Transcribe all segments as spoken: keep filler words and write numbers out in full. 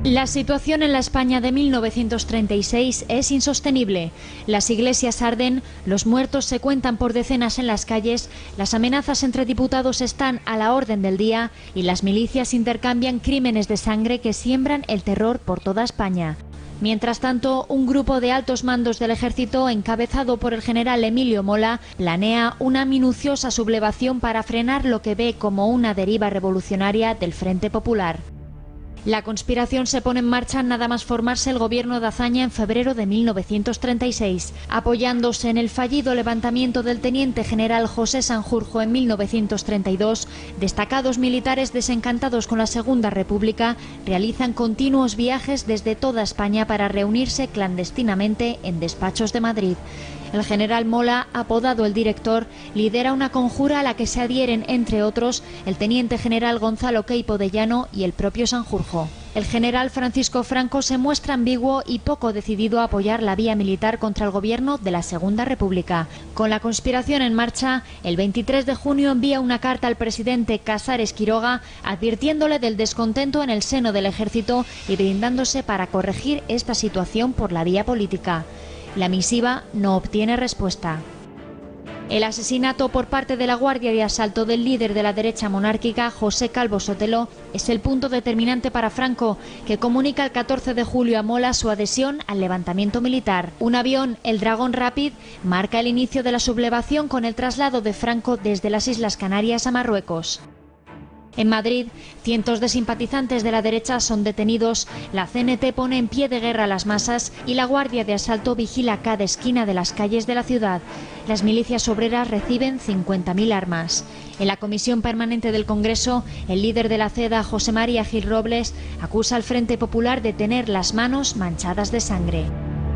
La situación en la España de mil novecientos treinta y seis es insostenible. Las iglesias arden, los muertos se cuentan por decenas en las calles, las amenazas entre diputados están a la orden del día y las milicias intercambian crímenes de sangre que siembran el terror por toda España. Mientras tanto, un grupo de altos mandos del ejército, encabezado por el general Emilio Mola, planea una minuciosa sublevación para frenar lo que ve como una deriva revolucionaria del Frente Popular. La conspiración se pone en marcha nada más formarse el gobierno de Azaña en febrero de mil novecientos treinta y seis. Apoyándose en el fallido levantamiento del teniente general José Sanjurjo en mil novecientos treinta y dos, destacados militares desencantados con la Segunda República realizan continuos viajes desde toda España para reunirse clandestinamente en despachos de Madrid. El general Mola, apodado el Director, lidera una conjura a la que se adhieren, entre otros, el teniente general Gonzalo Queipo de Llano y el propio Sanjurjo. El general Francisco Franco se muestra ambiguo y poco decidido a apoyar la vía militar contra el gobierno de la Segunda República. Con la conspiración en marcha, el veintitrés de junio envía una carta al presidente Casares Quiroga advirtiéndole del descontento en el seno del ejército y brindándose para corregir esta situación por la vía política. La misiva no obtiene respuesta. El asesinato por parte de la Guardia de Asalto del líder de la derecha monárquica, José Calvo Sotelo, es el punto determinante para Franco, que comunica el catorce de julio a Mola su adhesión al levantamiento militar. Un avión, el Dragón Rapid, marca el inicio de la sublevación con el traslado de Franco desde las Islas Canarias a Marruecos. En Madrid, cientos de simpatizantes de la derecha son detenidos, la C N T pone en pie de guerra a las masas y la Guardia de Asalto vigila cada esquina de las calles de la ciudad. Las milicias obreras reciben cincuenta mil armas. En la Comisión Permanente del Congreso, el líder de la C E D A, José María Gil Robles, acusa al Frente Popular de tener las manos manchadas de sangre.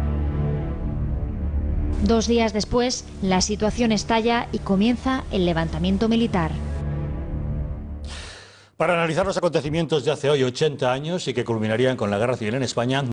Dos días después, la situación estalla y comienza el levantamiento militar. Para analizar los acontecimientos de hace hoy ochenta años y que culminarían con la Guerra Civil en España,